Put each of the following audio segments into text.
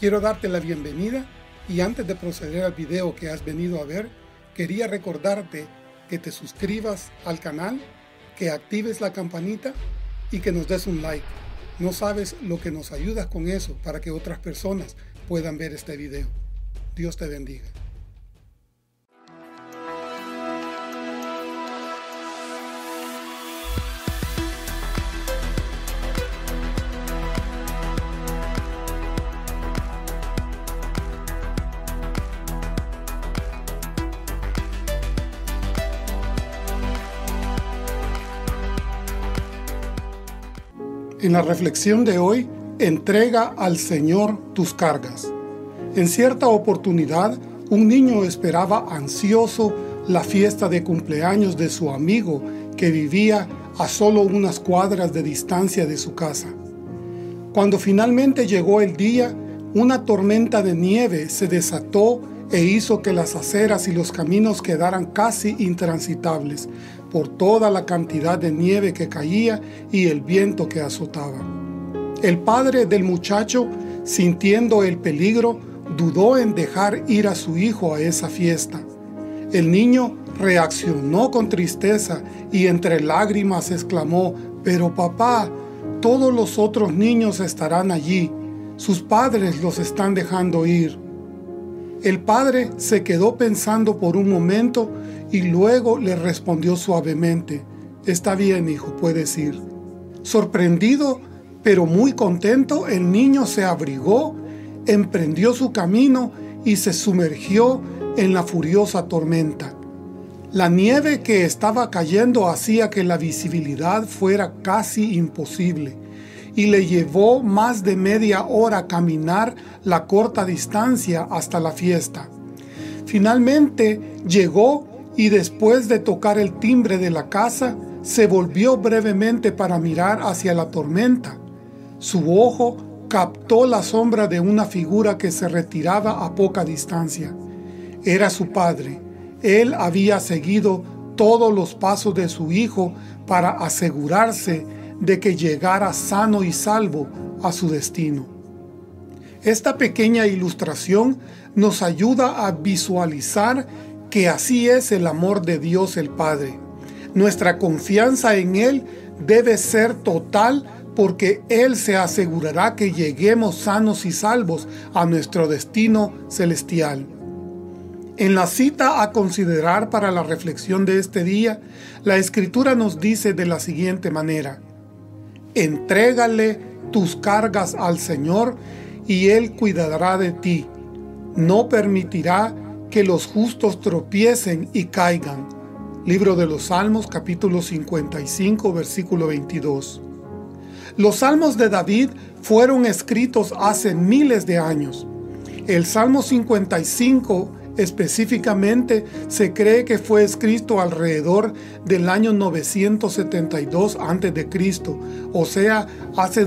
Quiero darte la bienvenida y antes de proceder al video que has venido a ver, quería recordarte que te suscribas al canal, que actives la campanita y que nos des un like. No sabes lo que nos ayudas con eso para que otras personas puedan ver este video. Dios te bendiga. En la reflexión de hoy, entrega al Señor tus cargas. En cierta oportunidad, un niño esperaba ansioso la fiesta de cumpleaños de su amigo que vivía a solo unas cuadras de distancia de su casa. Cuando finalmente llegó el día, una tormenta de nieve se desató e hizo que las aceras y los caminos quedaran casi intransitables por toda la cantidad de nieve que caía y el viento que azotaba. El padre del muchacho, sintiendo el peligro, dudó en dejar ir a su hijo a esa fiesta. El niño reaccionó con tristeza y entre lágrimas exclamó: «Pero papá, todos los otros niños estarán allí. Sus padres los están dejando ir». El padre se quedó pensando por un momento y luego le respondió suavemente: «Está bien, hijo, puedes ir». Sorprendido, pero muy contento, el niño se abrigó, emprendió su camino y se sumergió en la furiosa tormenta. La nieve que estaba cayendo hacía que la visibilidad fuera casi imposible, y le llevó más de media hora caminar la corta distancia hasta la fiesta. Finalmente llegó y después de tocar el timbre de la casa, se volvió brevemente para mirar hacia la tormenta. Su ojo captó la sombra de una figura que se retiraba a poca distancia. Era su padre. Él había seguido todos los pasos de su hijo para asegurarse de que llegara sano y salvo a su destino. Esta pequeña ilustración nos ayuda a visualizar que así es el amor de Dios el Padre. Nuestra confianza en Él debe ser total porque Él se asegurará que lleguemos sanos y salvos a nuestro destino celestial. En la cita a considerar para la reflexión de este día, la Escritura nos dice de la siguiente manera: «Entrégale tus cargas al Señor y Él cuidará de ti. No permitirá que los justos tropiecen y caigan». Libro de los Salmos, capítulo 55, versículo 22. Los Salmos de David fueron escritos hace miles de años. El Salmo 55 específicamente se cree que fue escrito alrededor del año 972 a.C., o sea, hace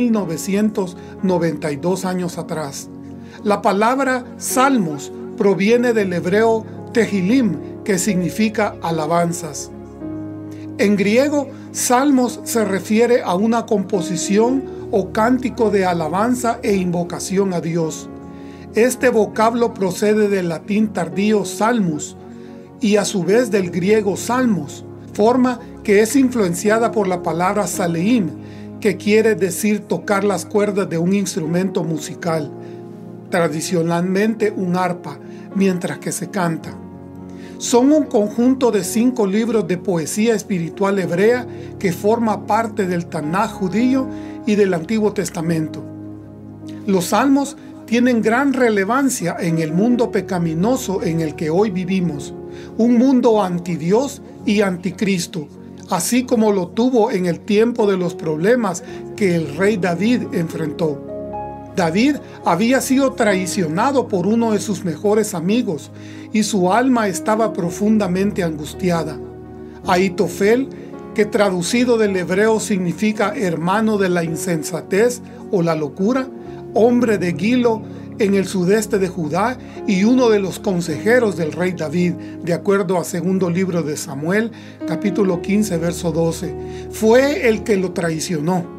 2992 años atrás. La palabra Salmos proviene del hebreo Tehilim, que significa alabanzas. En griego, Salmos se refiere a una composición o cántico de alabanza e invocación a Dios. Este vocablo procede del latín tardío salmus y a su vez del griego salmos, forma que es influenciada por la palabra saleim, que quiere decir tocar las cuerdas de un instrumento musical, tradicionalmente un arpa, mientras que se canta. Son un conjunto de 5 libros de poesía espiritual hebrea que forma parte del Tanaj judío y del Antiguo Testamento. Los salmos tienen gran relevancia en el mundo pecaminoso en el que hoy vivimos, un mundo anti-Dios y anticristo, así como lo tuvo en el tiempo de los problemas que el rey David enfrentó. David había sido traicionado por uno de sus mejores amigos y su alma estaba profundamente angustiada. Ahitofel, que traducido del hebreo significa hermano de la insensatez o la locura, hombre de Gilo en el sudeste de Judá y uno de los consejeros del rey David, de acuerdo a segundo libro de Samuel, capítulo 15, verso 12, fue el que lo traicionó.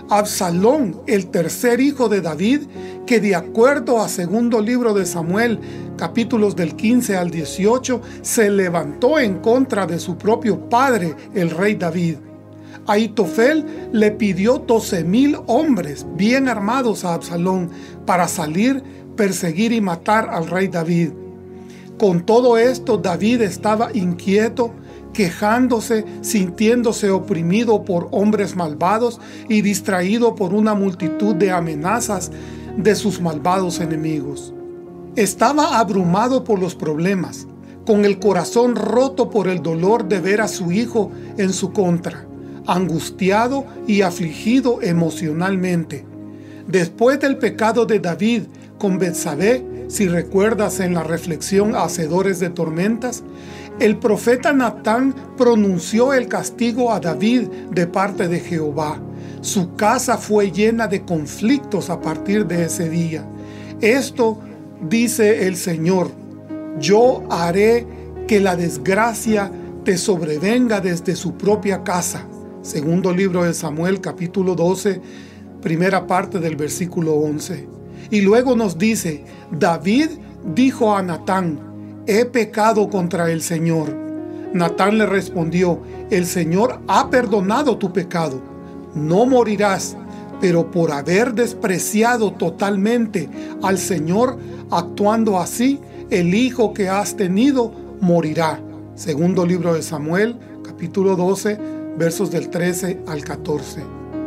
Absalón, el tercer hijo de David, que de acuerdo a segundo libro de Samuel, capítulos del 15 al 18, se levantó en contra de su propio padre, el rey David. Ahitofel le pidió 12,000 hombres bien armados a Absalón para salir, perseguir y matar al rey David. Con todo esto, David estaba inquieto, quejándose, sintiéndose oprimido por hombres malvados y distraído por una multitud de amenazas de sus malvados enemigos. Estaba abrumado por los problemas, con el corazón roto por el dolor de ver a su hijo en su contra, angustiado y afligido emocionalmente. Después del pecado de David con Betsabé, si recuerdas en la reflexión Hacedores de Tormentas, el profeta Natán pronunció el castigo a David de parte de Jehová. Su casa fue llena de conflictos a partir de ese día. Esto dice el Señor: yo haré que la desgracia te sobrevenga desde su propia casa. Segundo libro de Samuel, capítulo 12, primera parte del versículo 11. Y luego nos dice: David dijo a Natán: he pecado contra el Señor. Natán le respondió: el Señor ha perdonado tu pecado, no morirás, pero por haber despreciado totalmente al Señor, actuando así, el hijo que has tenido morirá. Segundo libro de Samuel, capítulo 12, versos del 13 al 14.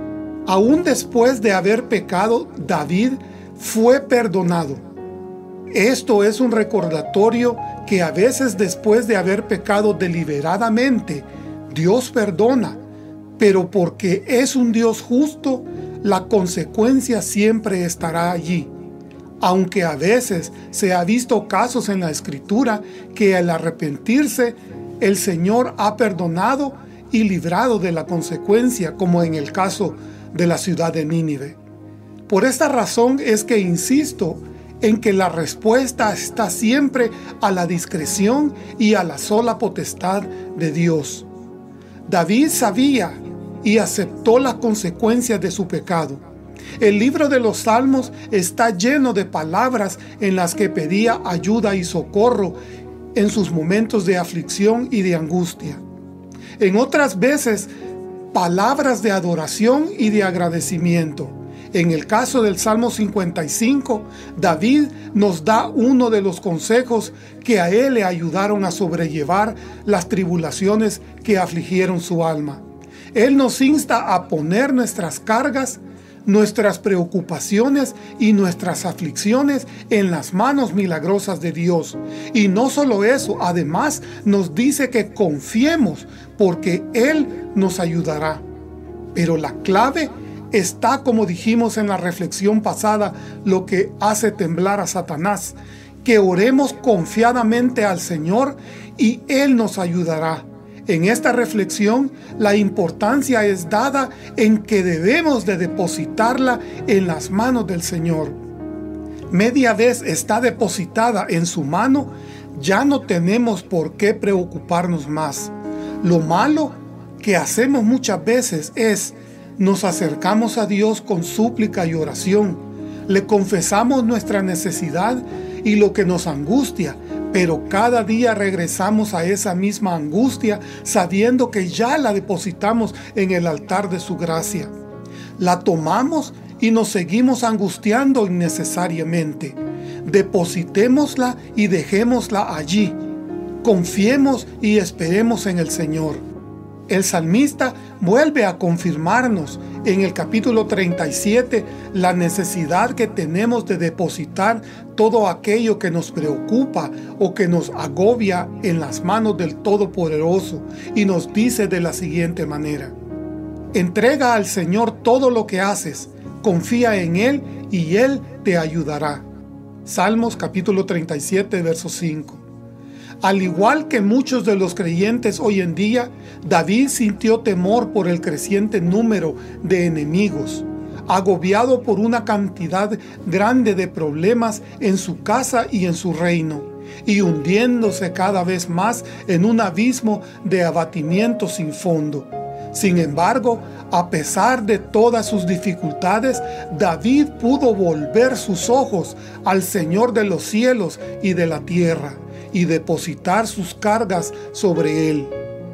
Aún después de haber pecado, David fue perdonado. Esto es un recordatorio que a veces después de haber pecado deliberadamente, Dios perdona, pero porque es un Dios justo, la consecuencia siempre estará allí. Aunque a veces se ha visto casos en la Escritura que al arrepentirse, el Señor ha perdonado y librado de la consecuencia, como en el caso de la ciudad de Nínive. Por esta razón es que insisto en que la respuesta está siempre a la discreción y a la sola potestad de Dios. David sabía y aceptó las consecuencias de su pecado. El libro de los Salmos está lleno de palabras en las que pedía ayuda y socorro en sus momentos de aflicción y de angustia. En otras veces, palabras de adoración y de agradecimiento. En el caso del Salmo 55, David nos da uno de los consejos que a él le ayudaron a sobrellevar las tribulaciones que afligieron su alma. Él nos insta a poner nuestras cargas, nuestras preocupaciones y nuestras aflicciones en las manos milagrosas de Dios. Y no solo eso, además nos dice que confiemos porque Él nos ayudará. Pero la clave está, como dijimos en la reflexión pasada, lo que hace temblar a Satanás, que oremos confiadamente al Señor y Él nos ayudará. En esta reflexión, la importancia es dada en que debemos de depositarla en las manos del Señor. Media vez está depositada en su mano, ya no tenemos por qué preocuparnos más. Lo malo que hacemos muchas veces es nos acercamos a Dios con súplica y oración, le confesamos nuestra necesidad y lo que nos angustia, pero cada día regresamos a esa misma angustia sabiendo que ya la depositamos en el altar de su gracia. La tomamos y nos seguimos angustiando innecesariamente. Depositémosla y dejémosla allí. Confiemos y esperemos en el Señor. El salmista vuelve a confirmarnos en el capítulo 37 la necesidad que tenemos de depositar todo aquello que nos preocupa o que nos agobia en las manos del Todopoderoso, y nos dice de la siguiente manera: entrega al Señor todo lo que haces, confía en Él y Él te ayudará. Salmos capítulo 37, verso 5. Al igual que muchos de los creyentes hoy en día, David sintió temor por el creciente número de enemigos, agobiado por una cantidad grande de problemas en su casa y en su reino, y hundiéndose cada vez más en un abismo de abatimiento sin fondo. Sin embargo, a pesar de todas sus dificultades, David pudo volver sus ojos al Señor de los cielos y de la tierra y depositar sus cargas sobre él.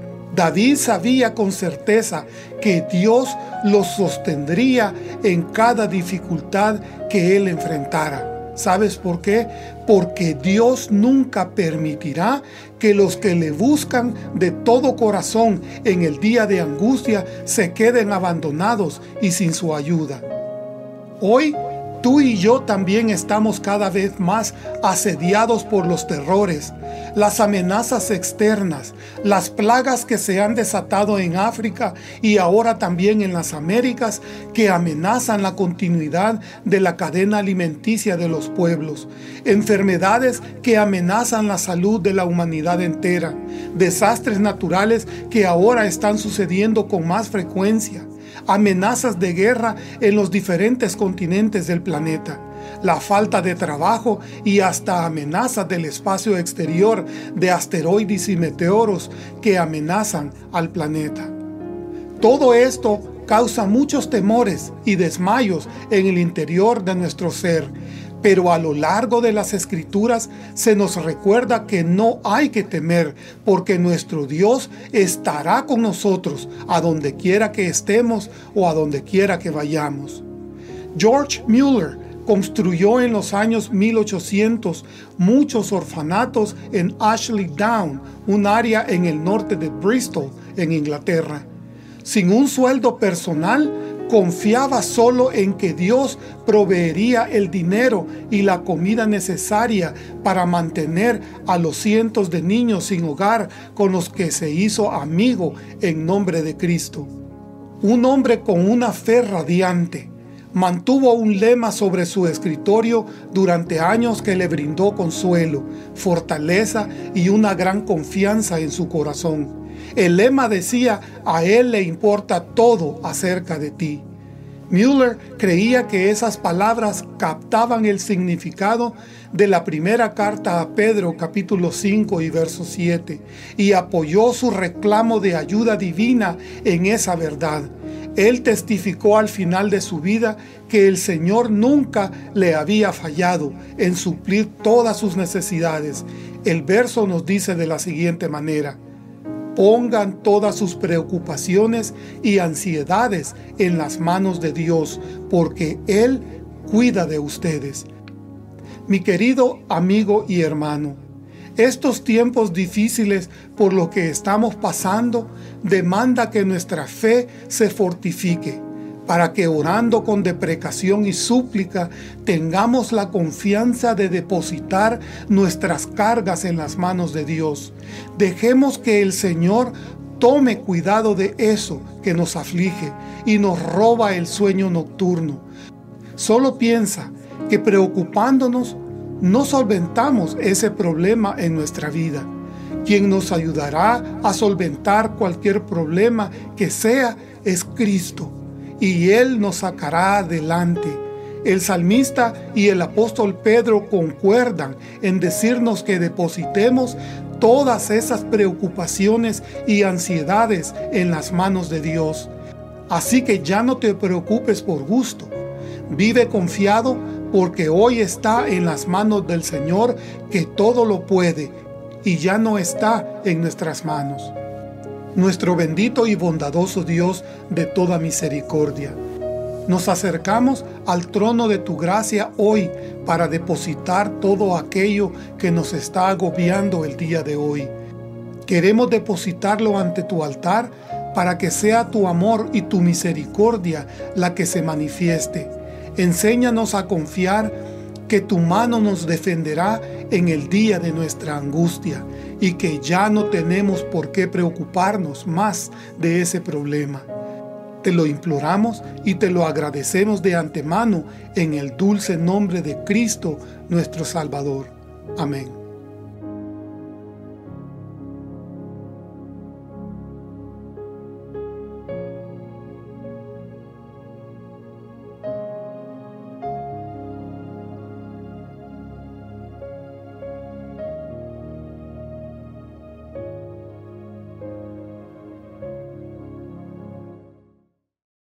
David sabía con certeza que Dios lo sostendría en cada dificultad que él enfrentara. ¿Sabes por qué? Porque Dios nunca permitirá que los que le buscan de todo corazón en el día de angustia se queden abandonados y sin su ayuda. Hoy, tú y yo también estamos cada vez más asediados por los terrores, las amenazas externas, las plagas que se han desatado en África y ahora también en las Américas, que amenazan la continuidad de la cadena alimenticia de los pueblos, enfermedades que amenazan la salud de la humanidad entera, desastres naturales que ahora están sucediendo con más frecuencia, amenazas de guerra en los diferentes continentes del planeta, la falta de trabajo y hasta amenazas del espacio exterior de asteroides y meteoros que amenazan al planeta. Todo esto causa muchos temores y desmayos en el interior de nuestro ser, pero a lo largo de las Escrituras se nos recuerda que no hay que temer, porque nuestro Dios estará con nosotros a donde quiera que estemos o a donde quiera que vayamos. George Mueller construyó en los años 1800 muchos orfanatos en Ashley Down, un área en el norte de Bristol, en Inglaterra. Sin un sueldo personal, confiaba solo en que Dios proveería el dinero y la comida necesaria para mantener a los cientos de niños sin hogar con los que se hizo amigo en nombre de Cristo. Un hombre con una fe radiante. Mantuvo un lema sobre su escritorio durante años que le brindó consuelo, fortaleza y una gran confianza en su corazón. El lema decía: a él le importa todo acerca de ti. Mueller creía que esas palabras captaban el significado de la primera carta a Pedro, capítulo 5 y verso 7, y apoyó su reclamo de ayuda divina en esa verdad. Él testificó al final de su vida que el Señor nunca le había fallado en suplir todas sus necesidades. El verso nos dice de la siguiente manera: pongan todas sus preocupaciones y ansiedades en las manos de Dios, porque Él cuida de ustedes. Mi querido amigo y hermano, estos tiempos difíciles por los que estamos pasando demanda que nuestra fe se fortifique, para que orando con deprecación y súplica tengamos la confianza de depositar nuestras cargas en las manos de Dios. Dejemos que el Señor tome cuidado de eso que nos aflige y nos roba el sueño nocturno. Solo piensa que preocupándonos no solventamos ese problema en nuestra vida. Quien nos ayudará a solventar cualquier problema que sea es Cristo, y Él nos sacará adelante. El salmista y el apóstol Pedro concuerdan en decirnos que depositemos todas esas preocupaciones y ansiedades en las manos de Dios. Así que ya no te preocupes por gusto. Vive confiado, porque hoy está en las manos del Señor, que todo lo puede, y ya no está en nuestras manos. Nuestro bendito y bondadoso Dios de toda misericordia, nos acercamos al trono de tu gracia hoy para depositar todo aquello que nos está agobiando el día de hoy. Queremos depositarlo ante tu altar para que sea tu amor y tu misericordia la que se manifieste. Enséñanos a confiar que tu mano nos defenderá en el día de nuestra angustia y que ya no tenemos por qué preocuparnos más de ese problema. Te lo imploramos y te lo agradecemos de antemano en el dulce nombre de Cristo, nuestro Salvador. Amén.